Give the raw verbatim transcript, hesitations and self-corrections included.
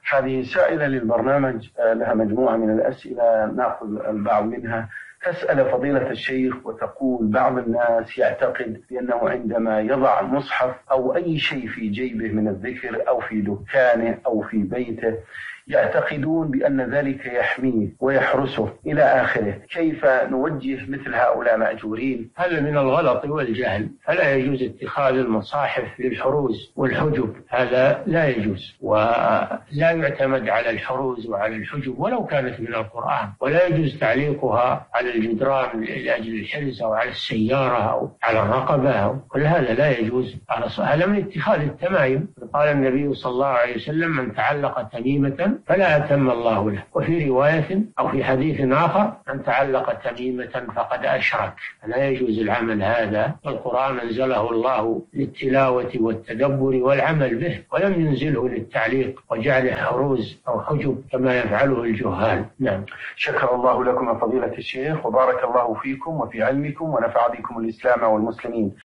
هذه سائلة للبرنامج، لها مجموعة من الأسئلة نأخذ البعض منها. تسأل فضيلة الشيخ وتقول: بعض الناس يعتقد بأنه عندما يضع المصحف أو أي شيء في جيبه من الذكر أو في دكانه أو في بيته يعتقدون بأن ذلك يحميه ويحرسه إلى آخره، كيف نوجه مثل هؤلاء مأجورين؟ هذا من الغلط والجهل، فلا يجوز اتخاذ المصاحف للحروز والحجب، هذا لا يجوز، ولا يعتمد على الحروز وعلى الحجب ولو كانت من القرآن، ولا يجوز تعليقها على الجدران لأجل الحرز أو على السيارة أو على الرقبة أو كل هذا لا يجوز. هذا من اتخاذ التمائم. قال النبي صلى الله عليه وسلم: من تعلق تميمة فلا أتم الله له. وفي رواية أو في حديث آخر: من تعلق تميمة فقد أشرك. لا يجوز العمل هذا. القرآن أنزله الله للتلاوة والتدبر والعمل به، ولم ينزله للتعليق وجعله حروز أو حجب كما يفعله الجهال. نعم. شكر الله لكم فضيلة الشيخ، وبارك الله فيكم وفي علمكم، ونفع بكم الإسلام والمسلمين.